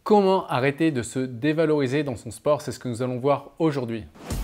Comment arrêter de se dévaloriser dans son sport? C'est ce que nous allons voir aujourd'hui.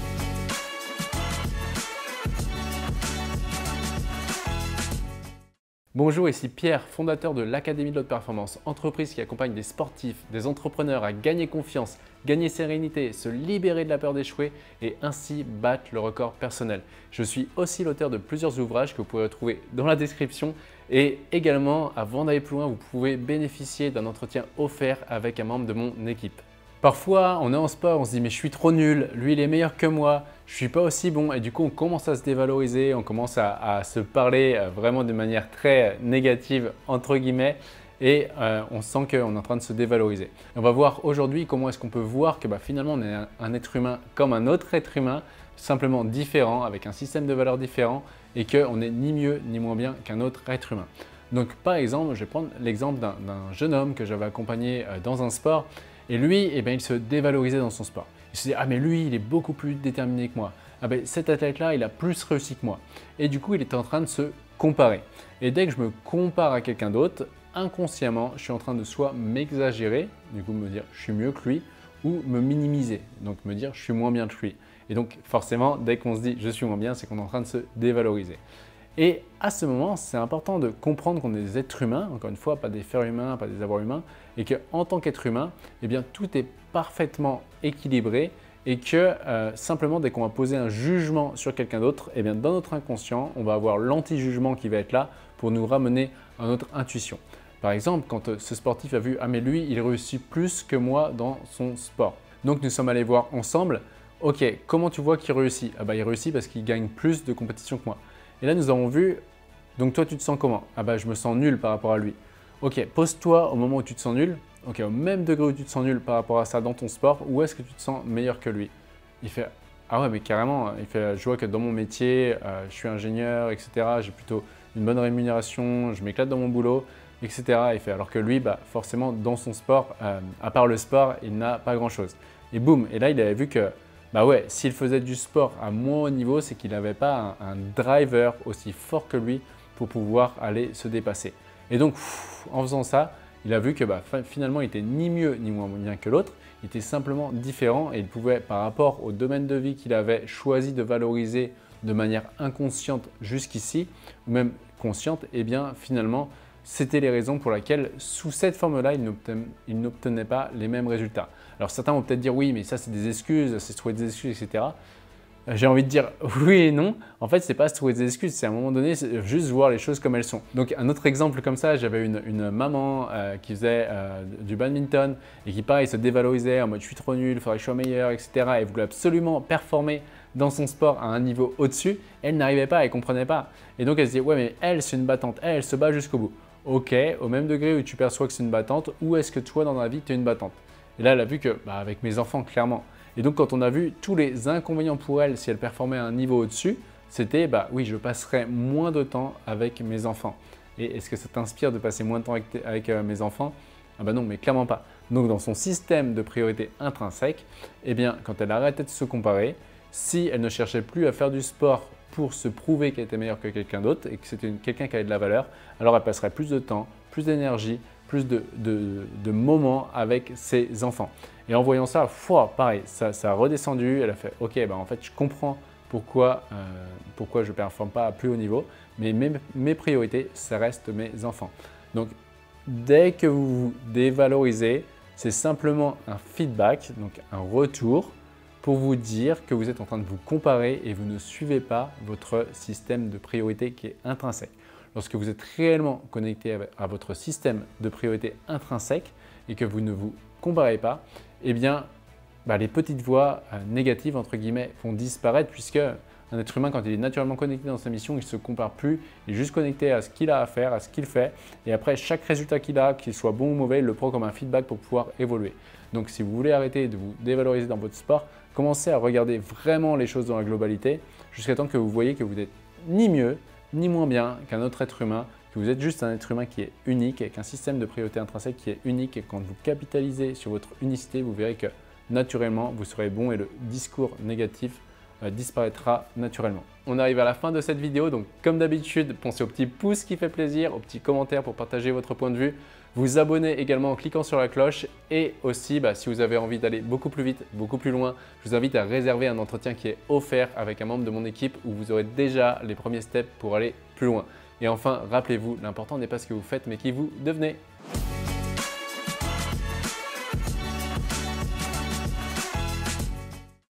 Bonjour, ici Pierre, fondateur de l'Académie de l'Haute Performance, entreprise qui accompagne des sportifs, des entrepreneurs à gagner confiance, gagner sérénité, se libérer de la peur d'échouer et ainsi battre le record personnel. Je suis aussi l'auteur de plusieurs ouvrages que vous pouvez retrouver dans la description et également, avant d'aller plus loin, vous pouvez bénéficier d'un entretien offert avec un membre de mon équipe. Parfois, on est en sport, on se dit mais je suis trop nul, lui il est meilleur que moi, je suis pas aussi bon et du coup on commence à se dévaloriser, on commence à se parler vraiment de manière très négative entre guillemets et on sent qu'on est en train de se dévaloriser. On va voir aujourd'hui comment est-ce qu'on peut voir que finalement on est un être humain comme un autre être humain, simplement différent, avec un système de valeurs différent et qu'on n'est ni mieux ni moins bien qu'un autre être humain. Donc par exemple, je vais prendre l'exemple d'un jeune homme que j'avais accompagné dans un sport. Et lui, il se dévalorisait dans son sport. Il se disait « Ah mais lui, il est beaucoup plus déterminé que moi. Ah ben cet athlète-là, il a plus réussi que moi. » Et du coup, il était en train de se comparer. Et dès que je me compare à quelqu'un d'autre, inconsciemment, je suis en train de soit m'exagérer, du coup me dire « je suis mieux que lui » ou me minimiser, donc me dire « je suis moins bien que lui ». Et donc forcément, dès qu'on se dit « je suis moins bien », c'est qu'on est en train de se dévaloriser. Et à ce moment, c'est important de comprendre qu'on est des êtres humains, encore une fois, pas des fers humains, pas des avoirs humains, et qu'en tant qu'être humain, tout est parfaitement équilibré et que simplement dès qu'on va poser un jugement sur quelqu'un d'autre, dans notre inconscient, on va avoir l'anti-jugement qui va être là pour nous ramener à notre intuition. Par exemple, quand ce sportif a vu « Ah mais lui, il réussit plus que moi dans son sport ». Donc nous sommes allés voir ensemble « Ok, comment tu vois qu'il réussit ?» Ah il réussit parce qu'il gagne plus de compétitions que moi. Et là, nous avons vu, donc toi, tu te sens comment? Ah je me sens nul par rapport à lui. Ok, pose-toi au moment où tu te sens nul, ok, au même degré où tu te sens nul par rapport à ça dans ton sport, où est-ce que tu te sens meilleur que lui? Il fait, ah ouais, mais carrément, il fait, je vois que dans mon métier, je suis ingénieur, etc., j'ai plutôt une bonne rémunération, je m'éclate dans mon boulot, etc. Il fait, alors que lui, forcément, dans son sport, à part le sport, il n'a pas grand-chose. Et boum, et là, il avait vu que s'il faisait du sport à moins haut niveau, c'est qu'il n'avait pas un driver aussi fort que lui pour pouvoir aller se dépasser. Et donc, en faisant ça, il a vu que finalement, il était ni mieux ni moins bien que l'autre. Il était simplement différent et il pouvait, par rapport au domaine de vie qu'il avait choisi de valoriser de manière inconsciente jusqu'ici, ou même consciente, finalement, c'était les raisons pour lesquelles, sous cette forme-là, il n'obtenait pas les mêmes résultats. Alors certains vont peut-être dire « oui, mais ça c'est des excuses, c'est se trouver des excuses, etc. » J'ai envie de dire oui et non. En fait, ce n'est pas se trouver des excuses, c'est à un moment donné, juste voir les choses comme elles sont. Donc un autre exemple comme ça, j'avais une maman qui faisait du badminton et qui pareil se dévalorisait en mode « je suis trop nul, il faudrait que je sois meilleur, etc. » Et voulait absolument performer dans son sport à un niveau au-dessus. Elle n'arrivait pas, elle ne comprenait pas. Et donc elle se dit « ouais, mais elle, c'est une battante, elle se bat jusqu'au bout. » Ok, au même degré où tu perçois que c'est une battante, où est-ce que toi dans la vie tu es une battante? Et là, elle a vu que, avec mes enfants, clairement. Et donc, quand on a vu tous les inconvénients pour elle, si elle performait à un niveau au-dessus, c'était, oui, je passerai moins de temps avec mes enfants. Et est-ce que ça t'inspire de passer moins de temps avec mes enfants? Ah non, mais clairement pas. Donc, dans son système de priorité intrinsèque, quand elle arrêtait de se comparer, si elle ne cherchait plus à faire du sport pour se prouver qu'elle était meilleure que quelqu'un d'autre et que c'était quelqu'un qui avait de la valeur, alors elle passerait plus de temps, plus d'énergie, plus de moments avec ses enfants. Et en voyant ça, pareil, ça a redescendu, elle a fait « ok, en fait je comprends pourquoi je ne performe pas à plus haut niveau, mais mes priorités, ça reste mes enfants. » Donc dès que vous vous dévalorisez, c'est simplement un feedback, donc un retour pour vous dire que vous êtes en train de vous comparer et vous ne suivez pas votre système de priorité qui est intrinsèque. Lorsque vous êtes réellement connecté à votre système de priorité intrinsèque et que vous ne vous comparez pas, les petites voix négatives entre guillemets vont disparaître puisque un être humain, quand il est naturellement connecté dans sa mission, il ne se compare plus, il est juste connecté à ce qu'il a à faire, à ce qu'il fait et après chaque résultat qu'il a, qu'il soit bon ou mauvais, il le prend comme un feedback pour pouvoir évoluer. Donc si vous voulez arrêter de vous dévaloriser dans votre sport, commencez à regarder vraiment les choses dans la globalité jusqu'à temps que vous voyez que vous n'êtes ni mieux ni moins bien qu'un autre être humain, que vous êtes juste un être humain qui est unique avec un système de priorité intrinsèque qui est unique et quand vous capitalisez sur votre unicité, vous verrez que naturellement vous serez bon et le discours négatif disparaîtra naturellement. On arrive à la fin de cette vidéo, donc comme d'habitude, pensez au petit pouce qui fait plaisir, au petit commentaire pour partager votre point de vue. vous abonner également en cliquant sur la cloche et aussi si vous avez envie d'aller beaucoup plus vite, beaucoup plus loin, je vous invite à réserver un entretien qui est offert avec un membre de mon équipe où vous aurez déjà les premiers steps pour aller plus loin. Et enfin, rappelez-vous, l'important n'est pas ce que vous faites mais qui vous devenez.